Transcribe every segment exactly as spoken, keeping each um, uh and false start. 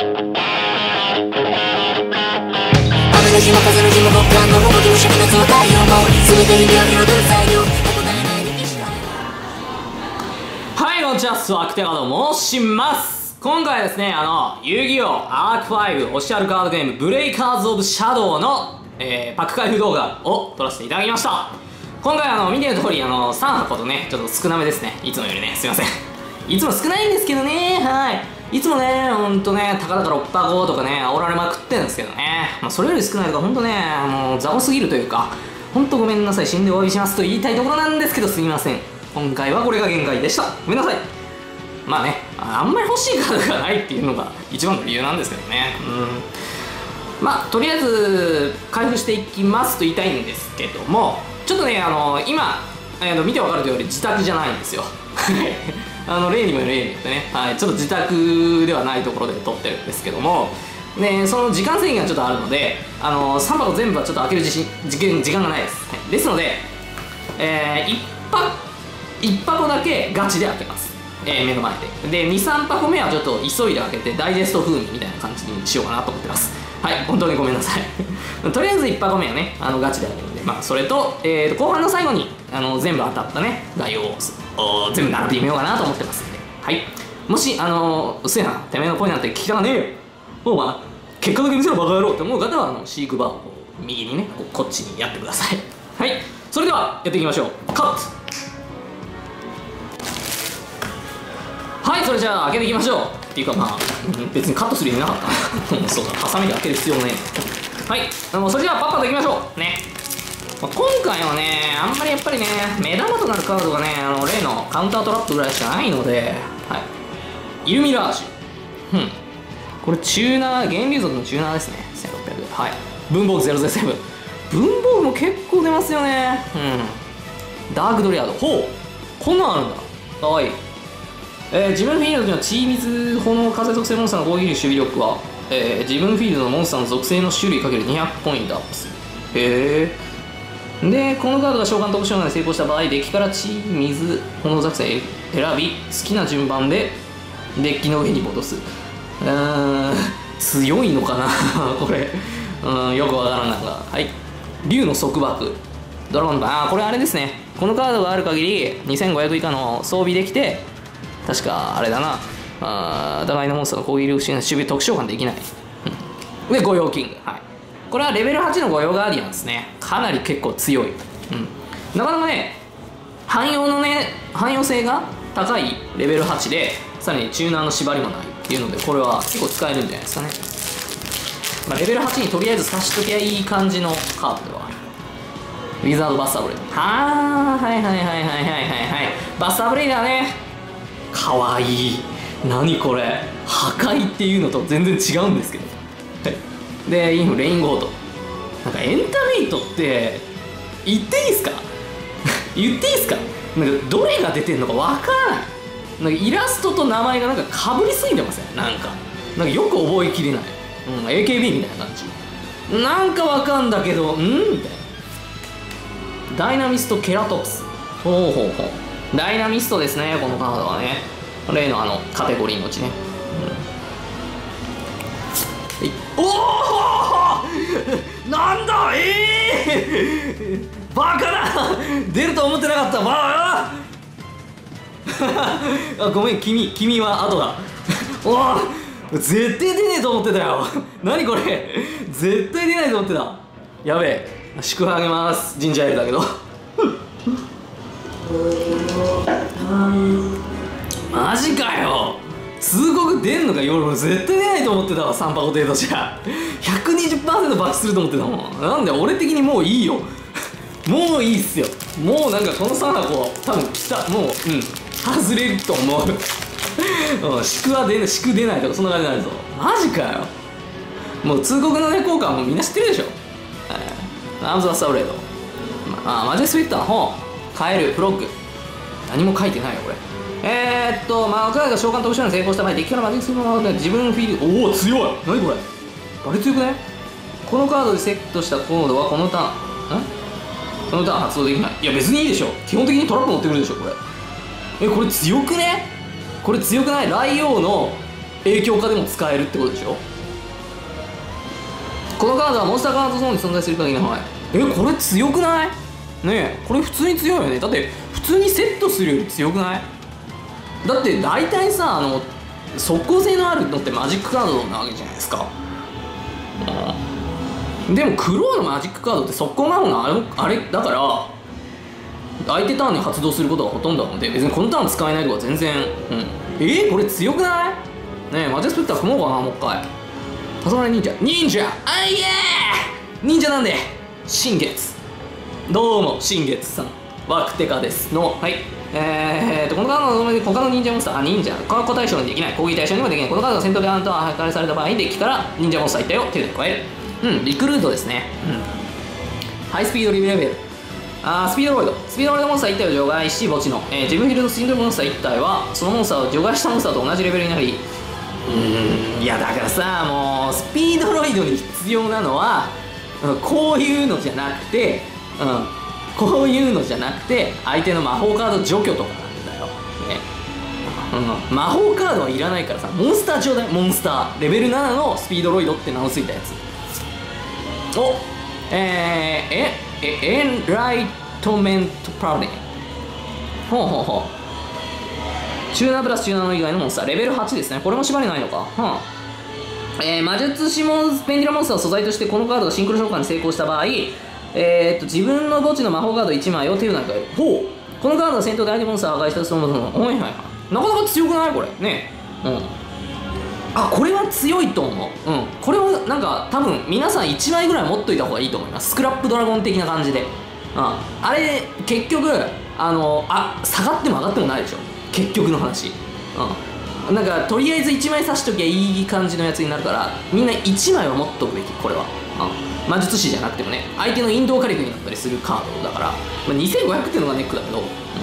の日も風の日も僕らの動きも灼熱の太陽も全て日々を彩る材料。 はい、こんにちは、スワクテガと申します。今回はですね、あの遊戯王アークファイブオフィシャルカードゲームブレイカーズ・オブ・シャドウの、えー、パック開封動画を撮らせていただきました。今回あの見ての通りあのさん箱とねちょっと少なめですね。いつもよりね、すいません。いつも少ないんですけどね。はい、いつもね、ほんとね、たかだかろっ箱とかね、煽られまくってるんですけどね、まあ、それより少ないとか、ほんとね、もう雑魚すぎるというか、ほんとごめんなさい、死んでお詫びしますと言いたいところなんですけど、すみません。今回はこれが限界でした。ごめんなさい。まあね、あんまり欲しいカードがないっていうのが一番の理由なんですけどね。うん。まあ、とりあえず、開封していきますと言いたいんですけども、ちょっとね、あの、今、えー、見てわかる通り、自宅じゃないんですよ。あの例にも例によってね、はい、ちょっと自宅ではないところで撮ってるんですけども、ね、その時間制限がちょっとあるので、あのさん箱全部はちょっと開ける自信時間時間がないです、はい、ですので、えー、いち箱いち箱だけガチで開けます、えー、目の前ででにさん箱目はちょっと急いで開けてダイジェスト風味みたいな感じにしようかなと思ってます。はい、本当にごめんなさいとりあえずいち箱目はね、あのガチで開けるんで、まあ、それと、えー、と後半の最後にあの全部当たったね概要を全部並べてみようかなと思ってますんで、はい、もしあのうっせえな、てめえの声なんて聞きたがねえよ、お前結果だけ見せろバカ野郎って思う方はあの飼育バーを右にね こ, こっちにやってください。はい、それではやっていきましょう。カット。はい、それじゃあ開けていきましょう。っていうかまあ別にカットする意味なかったなそうだ、ハサミで開ける必要もねえ。はい、あのそれじゃあパッパといきましょうね。今回はね、あんまりやっぱりね、目玉となるカードがね、あの例のカウンタートラップぐらいしかないので、はい、イルミラージュ、うん、これチューナー、源流族のチューナーですね、せんろっぴゃく、はい、文房具ゼロゼロセブン、文房具も結構出ますよね、うん、ダークドリアド、ほう、こんなんあるんだ、かわいい。えー、自分フィールドの地水炎風属性モンスターの攻撃力守備力は、えー、自分フィールドのモンスターの属性の種類かけるにひゃくポイントアップする。へえ。でこのカードが召喚特殊能力で成功した場合、デッキから地水炎属性選び好きな順番でデッキの上に戻す。うーん、強いのかなこれ、うん、よくわからんが、はい、竜の束縛ドラゴンバー、あーこれあれですね、このカードがある限りにせんごひゃく以下の装備できて、確かあれだな、あ互いのモンスターの攻撃力守備特殊召喚できない、うん、で御用キング、はい、これはレベルはちの御用ガーディアンですね。かなり結構強い、うん、なかなかね汎用のね汎用性が高いレベルはちで、さらにチューナーの縛りもないっていうので、これは結構使えるんじゃないですかね。まあ、レベルはちにとりあえず差しときゃいい感じのカードではある。ウィザードバスターブレイド、はあ、はいはいはいはいはいはいはい、バスターブレイダーね、かわいい。何これ、破壊っていうのと全然違うんですけど、はい、でインフレインゴート、なんかエンタメイトって言っていいですか言っていいですか、なんかどれが出てんのかわからない。なんかイラストと名前がなんかかぶりすぎてません、なんかなんかよく覚えきれない、うん、エーケービー みたいな感じ、なんかわかんだけど、うんみたいな。ダイナミストケラトプス、ほうほうほう、ダイナミストですね、このカードはね、例のあのカテゴリーのうちね、うん、おおなんだ、ええー、バカだ出ると思ってなかった、まああごめん、君君は後だおお絶対出ねえと思ってたよ何これ絶対出ないと思ってた、やべえ、祝福あげます、ジンジャーエールだけどマジかよ、通告出んのか、俺絶対出ないと思ってたわ、さん箱程度じゃ ひゃくにじゅっパーセント 爆死すると思ってたもん。なんで俺的にもういいよもういいっすよ、もうなんかこのさん箱多分来た、もううん外れると思ううん、祝は出ない、祝出ないとかそんな感じになるぞ、マジかよ。もう通告のね効果はもうみんな知ってるでしょ、アームズバスターブレード、まあ、マジェスウィッター、本カエルフロッグ、何も書いてないよこれ。えー、っとまあ彼が召喚特殊能力成功した場合、デッキからマジェスのままで自分のフィールド、おお強い、何これ、あれ強くない？このカードでセットしたコードはこのターン、んこのターン発動できない。いや別にいいでしょ、基本的にトラップ持ってくるでしょこれ。えこれ強くね、これ強くない？ライオウの影響下でも使えるってことでしょ。このカードはモンスターカードゾーンに存在する限りの範囲。え、これ強くない？ねえ、これ普通に強いよね。だって普通にセットするより強くない？だって大体さ、あの速攻性のあるのってマジックカードなわけじゃないですか。でもクローのマジックカードって速攻なのがあれ、あれだから相手ターンに発動することがほとんどなので、別にこのターン使えないとか全然、うん、えー、これ強くない？ねえ、マジスペクター組もうかな、もう一回。黄昏忍者忍者あいえー忍者なんで新月、どうも新月さん、ワクテカですの、はい。えーとこのカードの上で他の忍者モンスター、あ、忍者この子対象にできない、攻撃対象にもできない。このカードが戦闘であなたは破壊された場合、デッキから忍者モンスター一体を手で加える。うん、リクルートですね。うん、ハイスピードリベレル、あースピードロイドスピードロイドモンスターいち体を除外し墓地の、えー、自分フィールドスピードモンスターいち体はそのモンスターを除外したモンスターと同じレベルになり、うーん、いやだからさ、もうスピードロイドに必要なのは、うん、こういうのじゃなくて、うん、こういうのじゃなくて相手の魔法カード除去とかなんだよ、ね。うん、魔法カードはいらないからさ、モンスターちょうだい。モンスターレベルななのスピードロイドって名の付いたやつ。おえー、ええエンライトメントパウディン、ほうほうほう、チューナープラスチューナーの以外のモンスターレベルはちですね。これも縛りないのか。はあ、えー、魔術師モンペンディラモンスターを素材としてこのカードがシンクロ召喚に成功した場合、えー、っと自分の墓地の魔法カードいちまいを手札に変える。ほう、このカードは戦闘で相手モンスターを破壊したそのもの、はいはいはい、なかなか強くないこれね。うん、あ、これは強いと思う。うん、これはなんか多分皆さんいちまいぐらい持っといた方がいいと思います。スクラップドラゴン的な感じで。うん、あれ結局あのあ下がっても上がってもないでしょ、結局の話。うん、なんかとりあえずいちまい刺しときゃいい感じのやつになるから、みんないちまいは持っとくべき、これは。うん、魔術師じゃなくてもね、相手の引導火力になったりするカードだから、まあ、にせんごひゃくっていうのがネックだけど、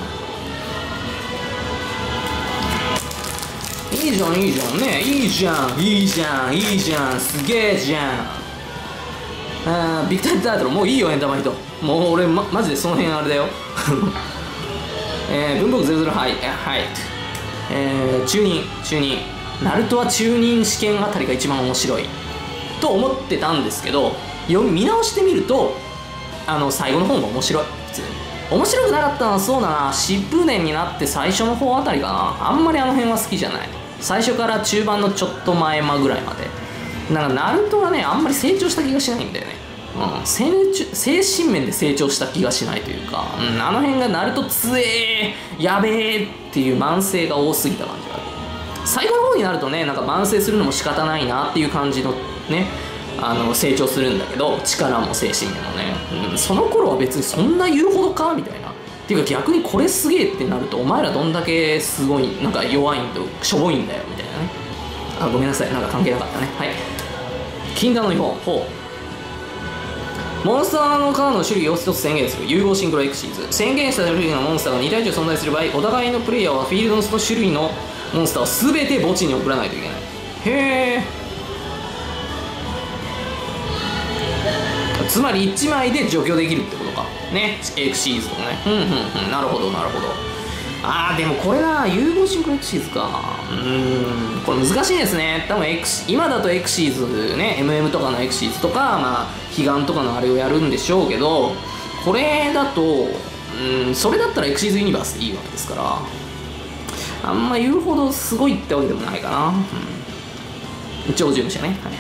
うん、いいじゃんいいじゃんね、いいじゃんいいじゃんいいじゃん、すげえじゃん。あービクタリタイトルもういいよ、エンタマイト。もう俺、ま、マジでその辺あれだよ。えー、文房具ゼロゼロはい、はい、えー、中任中任ナルトは中任試験あたりが一番面白いと思ってたんですけど、読み見直してみるとあの最後の方も面白い。普通に面白くなかったのはそうだな、疾風伝になって最初の方あたりかな。あんまりあの辺は好きじゃない。最初から中盤のちょっと前間ぐらいまでなんかナルトはね、あんまり成長した気がしないんだよね。うん、成長精神面で成長した気がしないというか、うん、あの辺がナルト強えーやべえっていう慢性が多すぎた感じがある。最後の方になるとね、なんか慢性するのも仕方ないなっていう感じのね、あの成長するんだけど、力も精神面もね、うん、その頃は別にそんな言うほどかみたいな。っていうか逆にこれすげえってなると、お前らどんだけすごいなんか弱いんだよ、しょぼいんだよみたいなね。あ、ごめんなさい、なんか関係なかったね。はい、禁断の違法。ほう、モンスターのカードの種類を一つ宣言する融合シンクロエクシーズ。宣言した種類のモンスターがに体以上存在する場合、お互いのプレイヤーはフィールドのその種類のモンスターを全て墓地に送らないといけない。へえ、つまりいちまいで除去できるってことかね、エクシーズとかね。うんうんうん、なるほどなるほど。あーでもこれな、融合シンクロエクシーズか。うーん、これ難しいですね。多分エクシ今だとエクシーズね、 エムエム とかのエクシーズとか、まあ彼岸とかのあれをやるんでしょうけど、これだとうん、それだったらエクシーズユニバースでいいわけですから、あんま言うほどすごいってわけでもないかな。うん、超従者ね。はいはい。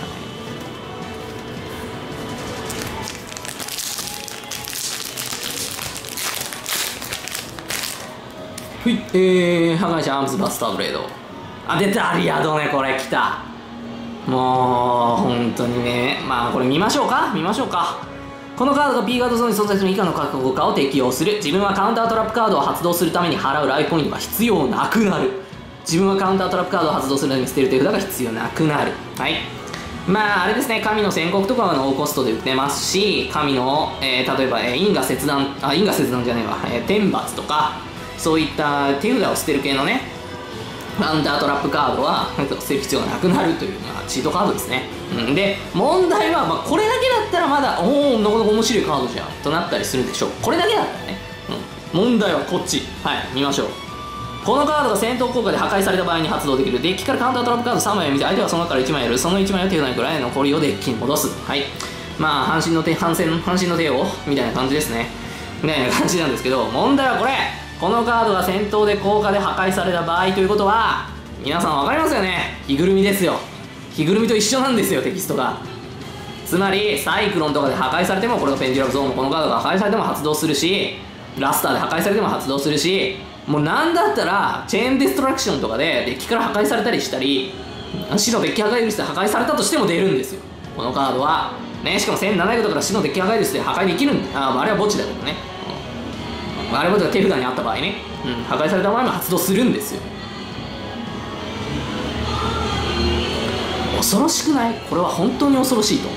はい、えー、破壊者アームズバスターブレード。あ、出た、リアドね、これ来た。もう本当にね、まあこれ見ましょうか見ましょうか。このカードが P ガードゾーンに存在する以下の覚悟化を適用する。自分はカウンタートラップカードを発動するために払うライフポイントが必要なくなる。自分はカウンタートラップカードを発動するために捨てる手札が必要なくなる。はい、まああれですね、神の宣告とかはノーコストで売ってますし、神の、えー、例えば、えー、因果切断、あ、因果切断じゃねえわ、えー、天罰とかそういった手札を捨てる系のねカウンタートラップカードは捨てる必要がなくなるという、まあ、チートカードですね。うん、で問題は、まあ、これだけだったらまだおおなかなか面白いカードじゃんとなったりするでしょう。これだけだったらね、うん、問題はこっち。はい、見ましょう。 このカードが戦闘効果で破壊された場合に発動できる。デッキからカウンタートラップカードさんまいを見て、相手はその中からいちまいやる。そのいちまいを手札に加え、残りをデッキに戻す。はい。まあ、半身の手、半身半身の手を、みたいな感じですね。みたいな感じなんですけど、問題はこれ。このカードが戦闘で効果で破壊された場合ということは、皆さん分かりますよね。着ぐるみですよ。着ぐるみと一緒なんですよ、テキストが。つまり、サイクロンとかで破壊されても、これがペンデュラムゾーンのこのカードが破壊されても発動するし、ラスターで破壊されても発動するし、もうなんだったら、チェーンデストラクションとかでデッキから破壊されたりしたり、死のデッキ破壊ウイルスで破壊されたとしても出るんですよ。このカードは。ね、しかもせんななひゃくだから死のデッキ破壊ウイルスで破壊できるんだ。あ、あれは墓地だけどね。うん、あれは墓地が手札にあった場合ね、うん、破壊された場合も発動するんですよ。恐ろしくない？これは本当に恐ろしいと思う。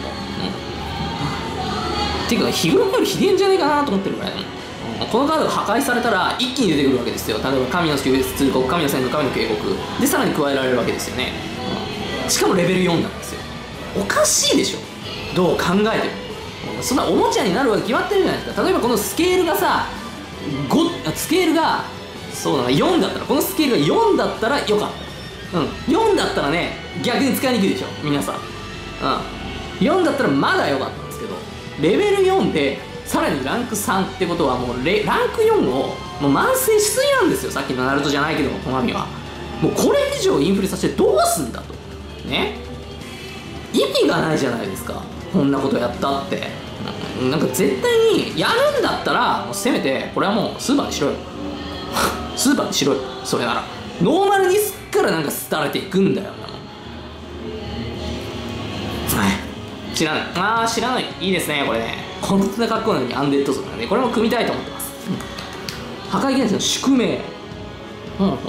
うん、ていうか、日頃よりひでえんじゃねえかなと思ってるぐらいだもん。このカードが破壊されたら一気に出てくるわけですよ。例えば神の通告、神の宣告、神の警告でさらに加えられるわけですよね、うん、しかもレベルよんなんですよ。おかしいでしょ、どう考えても。そんなおもちゃになるわけ決まってるじゃないですか。例えばこのスケールがさごスケールがそうだなよんだったら、このスケールがよんだったらよかった、うん、よんだったらね逆に使いにくいでしょ皆さん、うん、よんだったらまだよかったんですけど、レベルよんでさらにランクさんってことはもうレランクよんをもう慢性しすぎなんですよ。さっきのナルトじゃないけども、トナミはもうこれ以上インフレさせてどうすんだとね、意味がないじゃないですか、こんなことやったって。なんか絶対にやるんだったらもうせめてこれはもうスーパーにしろよスーパーにしろよ。それならノーマルにすっからなんか廃れていくんだよな。知らない。ああ知らない。いいですねこれね。こんな格好なのにアンデッドゾーンなんで、これも組みたいと思ってます。破壊現象の宿命、うんうんうん、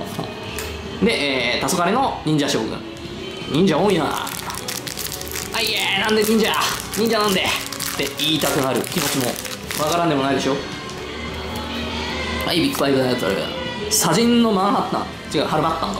で、えー、黄昏の忍者将軍。忍者多いなあ。いえー、なんで忍者忍者なんでって言いたくなる気持ちもわからんでもないでしょ。はい、ビッグファイブのやつある。砂人のマンハッタン、違うハルバッタンか。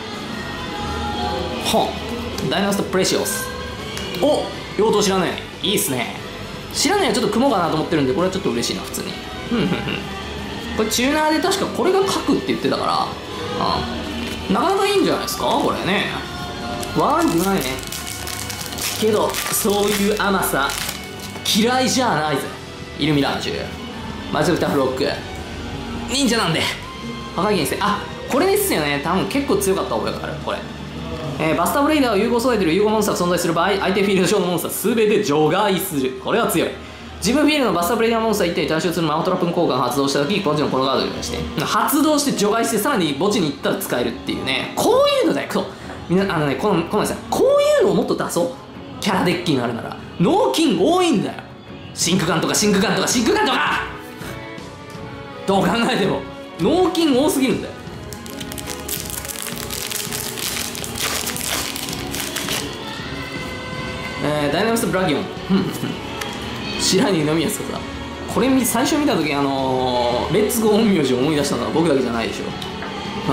はダイナストプレシオス。お用途知らない。いいっすね。知らないはちょっと雲かなと思ってるんで、これはちょっと嬉しいな普通に。ふんふんふん。これチューナーで確かこれが書くって言ってたから、ああなかなかいいんじゃないですかこれね。悪くないね。けどそういう甘さ嫌いじゃないぜ。イルミラージュ、マジョリタフロック、忍者なんで破壊現世。あこれですよね。多分結構強かった覚えがあるこれ。えー、バスターブレイダーを融合育てる融合モンスターが存在する場合、相手フィールド上のモンスターすべて除外する。これは強い。自分フィールドのバスターブレイダーモンスター一体に短縮するマウントラップの効果が発動したとき、墓地のこのカードに対して発動して除外して、さらに墓地に行ったら使えるっていうね。こういうのだよ。そうみんなあのね、このこのさこういうのをもっと出そう。キャラデッキになるなら脳筋多いんだよ。真空管とか真空管とか真空管とかどう考えても脳筋多すぎるんだよ。えー、ダイナミストブラギオン知らねえのみやすかさ。これ最初見た時あのー、レッツゴー陰陽師を思い出したのは僕だけじゃないでしょ、うん、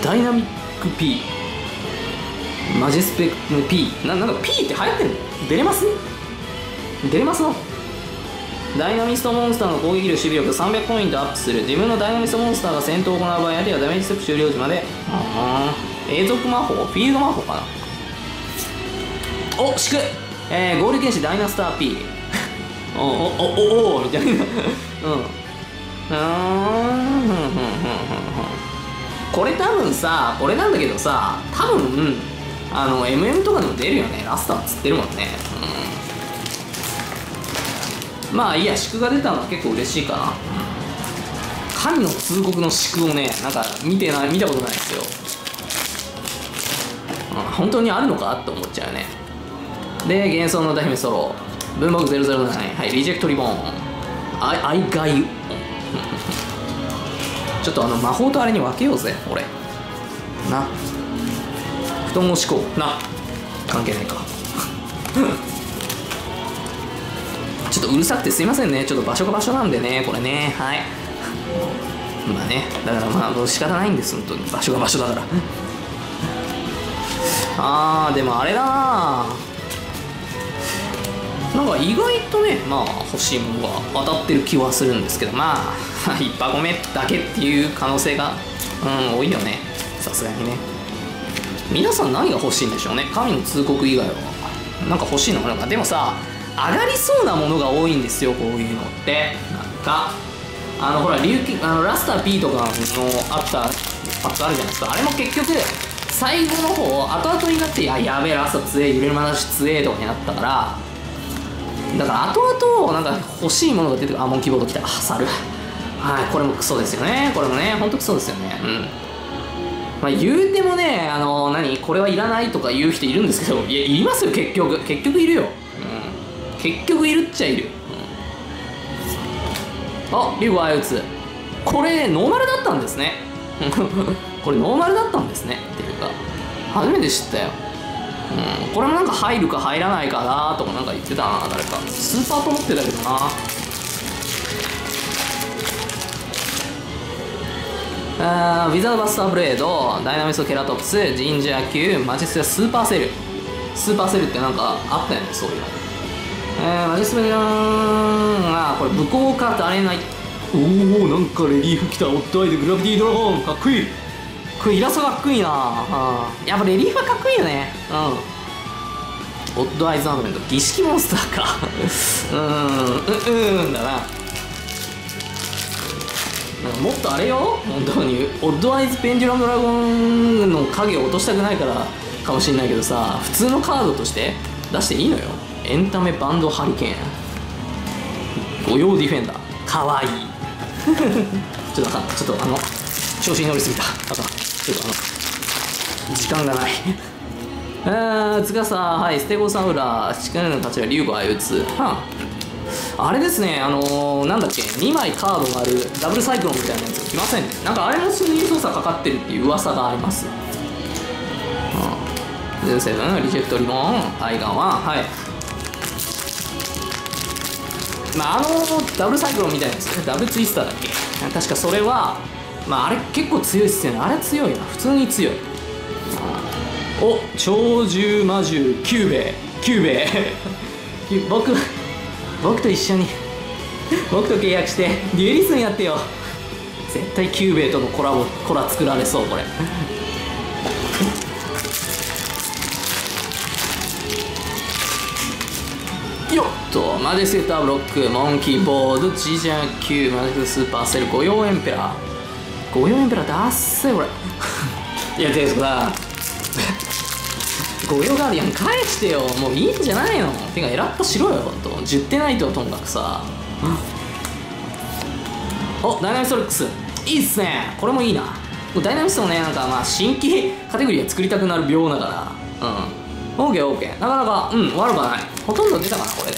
ダイナミック P マジスペック P な, なんか P って流行ってんの出れます出れますのダイナミストモンスターの攻撃力守備力さんびゃくポイントアップする。自分のダイナミストモンスターが戦闘を行う場合、あるいはダメージステップ終了時まで永続魔法フィールド魔法かな。お、祝、えー、合流剣士ダイナスター P おおおおおみたいなうんうんこれ多分さ、これなんだけどさ、多分あの エムエム とかでも出るよね。ラスターっつってるもんね、うん、まあいいや、祝が出たのは結構嬉しいかな。神の通告の祝をね、なんか見てない見たことないですよ、うん、本当にあるのかって思っちゃうよね。で、幻想の大姫ソロ、文房具ゼロゼロなな、はい、リジェクトリボン、アイアイガイちょっとあの魔法とあれに分けようぜ、俺。な。布団を敷こう。な。関係ないか。ちょっとうるさくてすいませんね。ちょっと場所が場所なんでね、これね。はい。まあね、だからまあ仕方ないんです、本当に。場所が場所だから。あー、でもあれだななんか意外とね、まあ欲しいものが当たってる気はするんですけど、まあいっぱごめだけっていう可能性がうん多いよね、さすがにね。皆さん何が欲しいんでしょうね、神の通告以外は。なんか欲しいのかなんか。でもさ、上がりそうなものが多いんですよ、こういうのって。なんかあのほら龍騎あのラスター P とかのあったパックあるじゃないですか。あれも結局最後の方後々になって、あやべえラスト強え、揺れるまなし強えとかになったから、だから後々なんか欲しいものが出てくる。あモンキーボード来た、猿。はいこれもクソですよね、これもねほんとクソですよね。うん、まあ、言うてもね、あの何これはいらないとか言う人いるんですけど、いやいりますよ、結局結局いるよ、うん、結局いるっちゃいる、うん、あリュウゴ アイオーツー これノーマルだったんですねこれノーマルだったんですねっていうか初めて知ったよ。うん、これもなんか入るか入らないかなとかなんか言ってたな、誰か。スーパーと思ってたけどな。あーウィザードバスターブレード、ダイナミストケラトプス、ジンジャー級、マジスタスーパーセル。スーパーセルってなんかあったよね、そういうの。えー、マジスターあーこれ武功かってあれない。おおなんかレリーフきた。オッドアイでグラビティドラゴンかっこいい。これイラストかっこいいなあ。やっぱレリーフはかっこいいよね。うん。オッドアイズアードメント儀式モンスターかうーんううんだな。なんかもっとあれよ本当にオッドアイズペンデュラムドラゴンの影を落としたくないからかもしれないけどさ、普通のカードとして出していいのよ。エンタメバンドハリケーン、御用ディフェンダーかわいいちょっとあかん、ちょっとあの調子に乗りすぎた、あかん、ちょっとあの時間がないえー、つかさ、はい、ステゴサウラ、力の勝ちはリュウゴ アイオーツー、はあ、あれですね、あのー、なんだっけ、にまいカードがあるダブルサイクロンみたいなやつ来ませんね。なんかあれもすぐに操作かかってるっていう噂があります。うん、ゼンセブン、リジェクトリボン、アイガンは、はい。まあ、あのダブルサイクロンみたいなやつね、ダブルツイスターだっけ、確かそれは、まあ、あれ結構強いっすよね。あれ強いな、普通に強い。お鳥獣魔獣キューベイキューベイ僕僕と一緒に僕と契約してデュエリストになってよ。絶対キューベイとのコラボコラ作られそうこれよっとマジェスティターブロックモンキーボードジジャーキューマジックスーパーセル御用エンペラー御用エンペラーだっせこれいやてかさ御用ガーディアン返してよ、もういいんじゃないの。てかエラッとしろよ、ほんとじゅってないとはともかくさおダイナミストロックスいいっすね、これもいいな。ダイナミストもね、なんかまあ新規カテゴリーが作りたくなる病だからうんオーケーオーケー、なかなかうん悪くはない。ほとんど出たかなこれ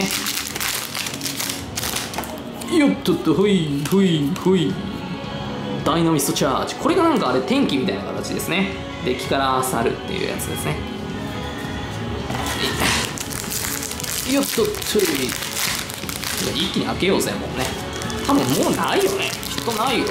ね。よっとっとほいほいほいダイナミストチャージ、これがなんかあれ天気みたいな形ですね。デッキから去るっていうやつですね。よっとっと一気に開けようぜもうね。多分もうないよね、きっとないよ。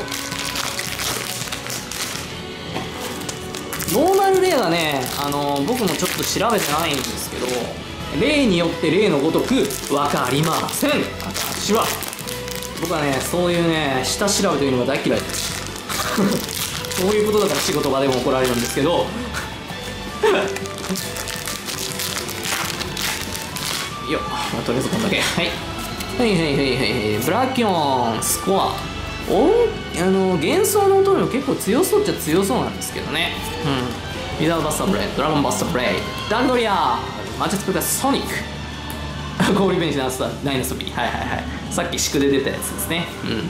ノーマルレアがね、あのー、僕もちょっと調べてないんですけど、例によって例のごとく分かりません。私は僕はね、そういうね下調べというのが大嫌いですそういうことだから仕事場でも怒られるんですけどよっ、まあ、とりあえずこんだけはいはいはいはいはいはいブラキョンスコアおあの幻想の音でも結構強そうっちゃ強そうなんですけどね。うんウィザードバスターブレイド、ドラゴンバスターブレイド、ダークドリアー、マジェスティックソニックゴーリベンジナースターダイナソビー、はいはいはい、さっき宿で出たやつですね。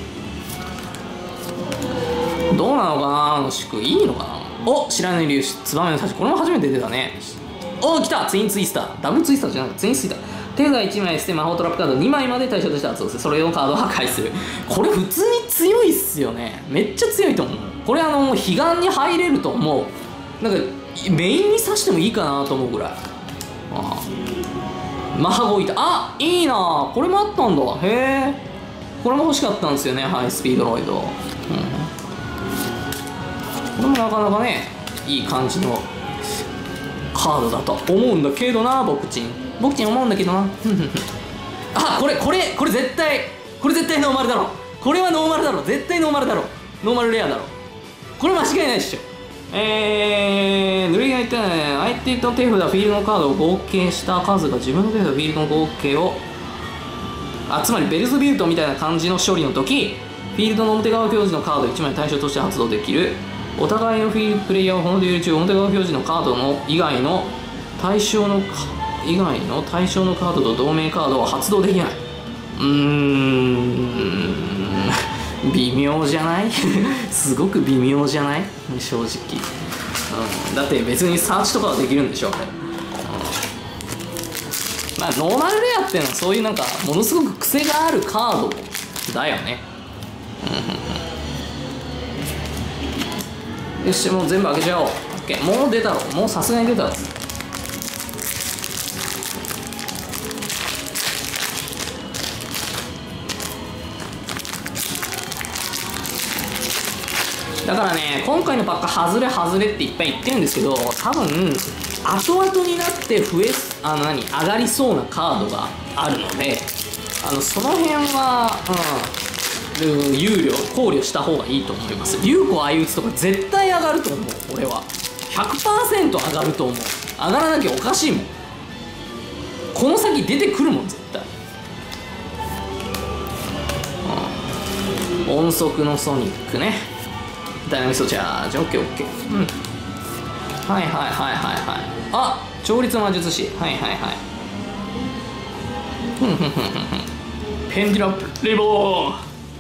うんどうなのかなあの宿、いいのかな。お知らない粒子ツバメの幸、これも初めて出たね。お来たツインツイスター、ダブルツイスターじゃなくてツインツイスター。手がいちまい捨て魔法トラップカードにまいまで対象として発動する。それのカードを破壊する。これ普通に強いっすよね。めっちゃ強いと思う。これあの彼岸に入れると思う。なんかメインに刺してもいいかなと思うぐらい。ああマハゴイタ、あいいな、これもあったんだ。へえこれも欲しかったんですよね、ハイスピードロイド。うん、これもなかなかねいい感じのカードだと思うんだけどな、僕ちん僕ちん思うんだけどなあ、これこれこれ絶対これ絶対ノーマルだろ、これはノーマルだろ、絶対ノーマルだろ、ノーマルレアだろ、これ間違いないっしょ。えー、塗りが言ったらね、相手と手札、フィールドのカードを合計した数が自分の手札、フィールドの合計を、あ、つまりベルズビルトみたいな感じの処理の時、フィールドの表側表示のカードいちまい対象として発動できる。お互いのフィールドプレイヤーはこのデュエル中、表側表示のカードの以外の対象の以外の対象のカードと同名カードは発動できない。うーん微妙じゃないすごく微妙じゃない正直、うん、だって別にサーチとかはできるんでしょ、うん、まあノーマルレアっていうのはそういうなんかものすごく癖があるカードだよね、うん、よし、もう全部開けちゃおう。 OK、 もう出たろ、もうさすがに出たろ。だからね、今回のパック外れ外れっていっぱい言ってるんですけど、多分後々になって増えあの何上がりそうなカードがあるので、あのその辺は、うん、憂慮考慮した方がいいと思います。竜子相打つとか絶対上がると思う。俺は ひゃくパーセント 上がると思う。上がらなきゃおかしいもん。この先出てくるもん絶対、うん、音速のソニックね、ダイナミストチャージ、オッケーオッケー、うん、はいはいはいはいはい、あ、調律魔術師、はいはいはい、ふんふんふんふんふん、ペンデュラムレボー、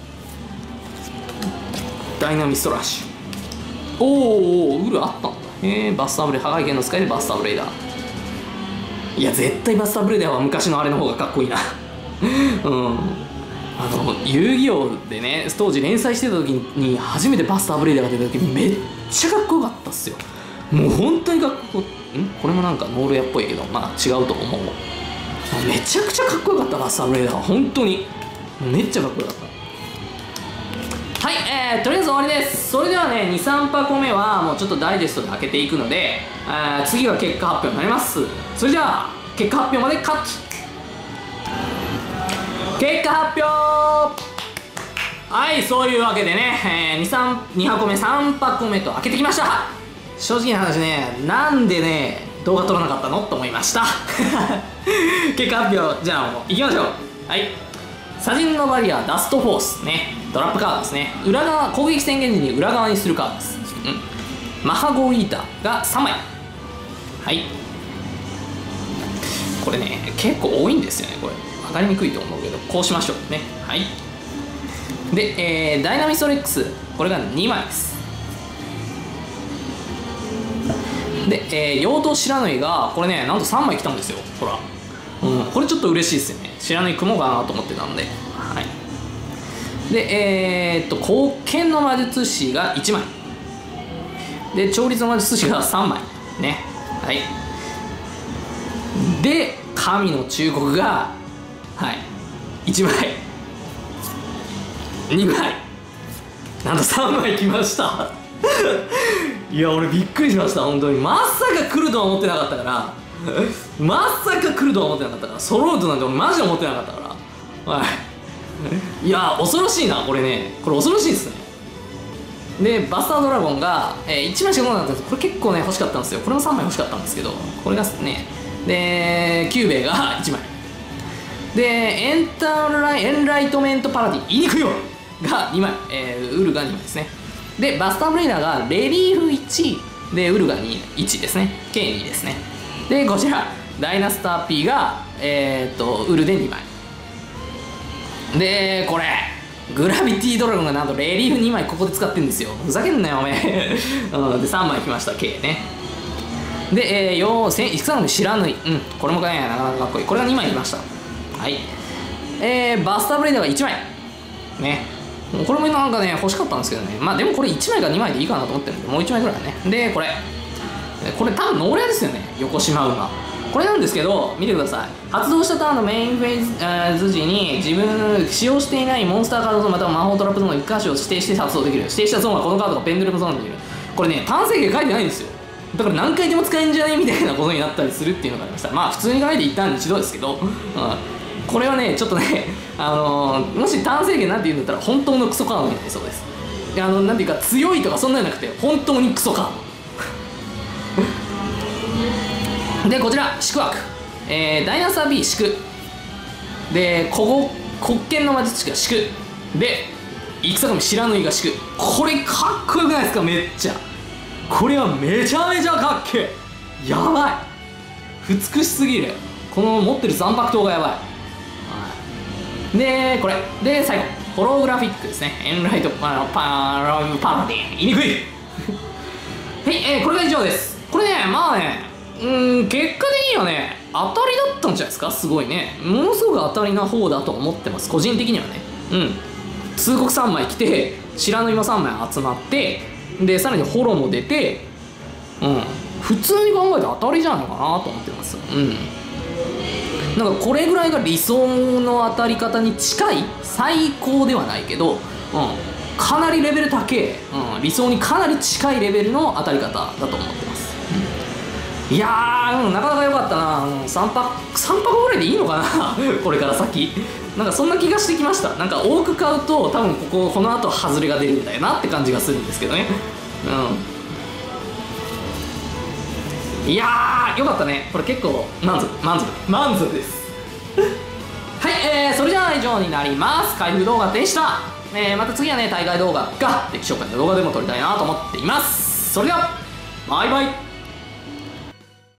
ダイナミストラッシュ、おおウルあったんだ。へえ、バスターブレーダー、破壊剣の使いでバスターブレーダー、いや絶対バスターブレーダーは昔のあれの方がかっこいいなうん、あの遊戯王でね、当時連載してた時に初めてバスターブレイダーが出た時めっちゃかっこよかったっすよ。もう本当にかっこんこれもなんかノールヤっぽいけど、まあ違うと思う。めちゃくちゃかっこよかったバスターブレイダーは本当にめっちゃかっこよかった。はい、えー、とりあえず終わりです。それではね、にさん箱目はもうちょっとダイジェストで開けていくので、あ次が結果発表になります。それじゃあ結果発表までカット。結果発表。はい、そういうわけでね、えー、に, さんに箱目さん箱目と開けてきました。正直な話ね、なんでね動画撮らなかったのと思いました結果発表、じゃあもういきましょう。はい、サジンのバリアダストフォースね、ドラップカードですね。裏側、攻撃宣言時に裏側にするカードです、うん、マハゴーイーターがさんまい。はい、これね結構多いんですよね。これ分かりにくいと思うけど、こうしましょうね。はい、で、えー、ダイナミストレックス、これがにまいです。で、えー、妖刀白縫がこれねなんとさんまい来たんですよ。ほら、うん、これちょっと嬉しいですよね。白縫組もうかなと思ってたんで。はい、で、えー、っと貢献の魔術師がいちまいで、調律の魔術師がさんまいね。はい、で神の忠告がはいいちまいにまい、なんとさんまい来ましたいや俺びっくりしました本当に。まさか来るとは思ってなかったからまさか来るとは思ってなかったから、揃うとなんて俺マジで思ってなかったから、はいいや恐ろしいなこれね。これ恐ろしいですね。でバスタードラゴンが、えー、いちまいしか来なかったんです。これ結構ね欲しかったんですよ。これもさんまい欲しかったんですけど、これがね、でキューベイがいちまいで、エンターライエンライトメントパラディ言いにくいわがにまい、えー、ウルがにまいですね。でバスターブレイダーがレリーフいちでウルがにいちですね、計にですね。でこちらダイナスター P が、えー、っとウルでにまいで、これグラビティドラゴンがなんとレリーフにまいここで使ってるんですよ。ふざけんなよおめえうん、でさんまいきました計ね。で、えー、よ戦戦の知らぬい、うん、これもねなかなかかっこいい。これがにまいきました。はい、えー、バスターブレイダーがいちまいね。これもなんかね欲しかったんですけどね、まあでもこれいちまいかにまいでいいかなと思ってるんで、もういちまいぐらいね。でこれこれ多分ノーレアですよね、横島馬。これなんですけど見てください。発動したターンのメインフェーズ時に自分使用していないモンスターカードとまたは魔法トラップゾーンのいっかしょを指定して発動できる。指定したゾーンはこのカードがペンドルムゾーンにいる。これね単成形書いてないんですよ。 だから何回でも使えんじゃねみたいなことになったりするっていうのがありました。まあ普通に考えて一旦一度ですけど、うん、これはねちょっとね、あのー、もし単制限なんて言うんだったら本当のクソカードになりそうです。で、あのなんていうか強いとかそんなんじゃなくて本当にクソカードで、こちら宿泊、えー、ダイナサー B 宿で、古国権の魔術師が宿で、戦神白縫いが宿。これかっこよくないですか。めっちゃこれはめちゃめちゃかっけえ、やばい、美しすぎる。この持ってる残白刀がやばい。でこれで最後ホログラフィックですね。エンライトパパパラディン、言いにくいはい、えー、これが以上です。これね、まあね、うーん、結果的にはね当たりだったんじゃないですか。すごいね、ものすごく当たりな方だと思ってます、個人的にはね。うん、通告さんまい来て白縫いもさんまい集まって、でさらにホロも出て、うん、普通に考えて当たりじゃないかなと思ってます。うん、なんかこれぐらいが理想の当たり方に近い、最高ではないけど、うん、かなりレベル高い、うん、理想にかなり近いレベルの当たり方だと思ってます。いやー、うん、なかなか良かったな。うん、さんぱくさんぱくぐらいでいいのかなこれから先なんかそんな気がしてきました。なんか多く買うと多分こここの後外れが出るんだよなって感じがするんですけどね。うん、いやーよかったね。これ結構満足満足満足ですはい、えー、それじゃあ以上になります。開封動画でした。えー、また次はね大会動画が歴史紹介の動画でも撮りたいなと思っています。それではバイバイ。